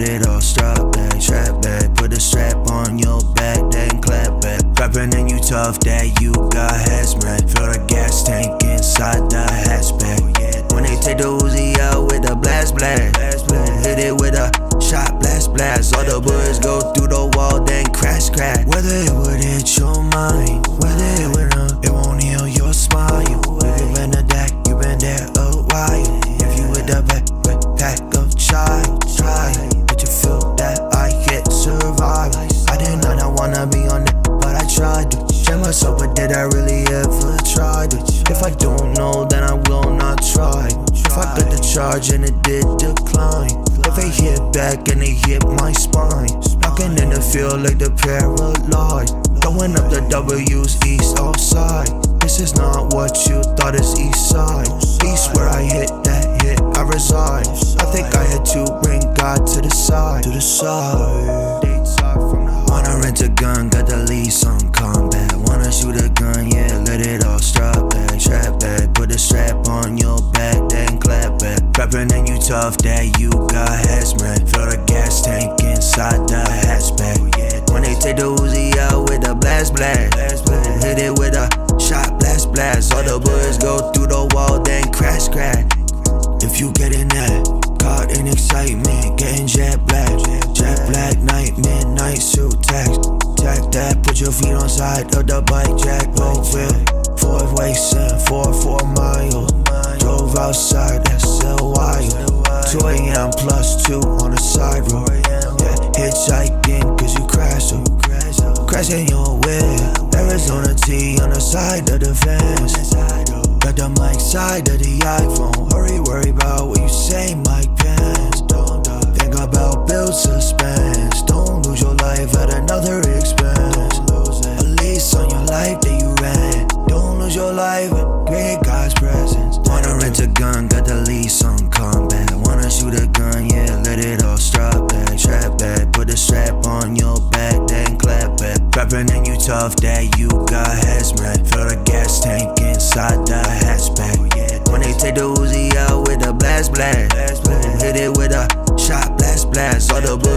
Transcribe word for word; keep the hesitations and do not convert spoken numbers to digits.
let it all strap back, strap back. Put a strap on your back, then clap back. Rapping and you tough, that you got hazmat. Fill the gas tank inside the hatchback. When they take the Uzi out with a blast blast, hit it with a shot blast blast. All the bullets go through the wall, then crash crack. Whether it would hit your mind, whether it would not, it won't heal your smile. If you been to that, you been there a while. If you with the back, pack of chai, try. But you feel that I can't survive. I did not wanna be on it, but I tried to check myself, but did I really ever try to? If I don't know, then I will not try. If I got the charge and it did decline, if it hit back and it hit my spine, knocking in the field like the paralyzed, throwing up the W's east outside. This is not what you thought is east side. East where I hit that hit, I reside. I think I had to bring God to the side, to the side. Wanna rent a gun, got the lease on combat. Wanna shoot a gun, yeah, let it all strap back, strap back. Put a strap on your back, then clap back. Rapping and you tough, that you got hazmat. Fill the gas tank inside the hatchback. When they take the Uzi out with a blast blast, hit it with a shot blast blast. All the bullets go through the wall, then crash crack. If you get in that, caught in excitement, getting jet black, jet black night, midnight suit tax, tack that, put your feet on side of the bike, jack, roll wheel, four ways in, four, four miles, drove outside, that's still wild, two A M plus two on the side road, yeah, hitchhiking cause you crashed, so crashing your wheel, Arizona T on the side of the fence, got the mic side of the iPhone, hurry, worry about what you say, Mike Pence. Don't think about bill suspense. Don't lose your life at another expense. A lease on your life that you ran. Don't lose your life in great God's presence. Wanna rent a gun, got the lease on combat. Wanna shoot a gun, yeah, let it all strap back, strap back. Put a strap on your back, then clap back. Rapping and you tough, that you got hazmat. Fill the gas tank inside the hatchback. When they take the Uzi out with a blast blast, hit it with a shot blast blast. All the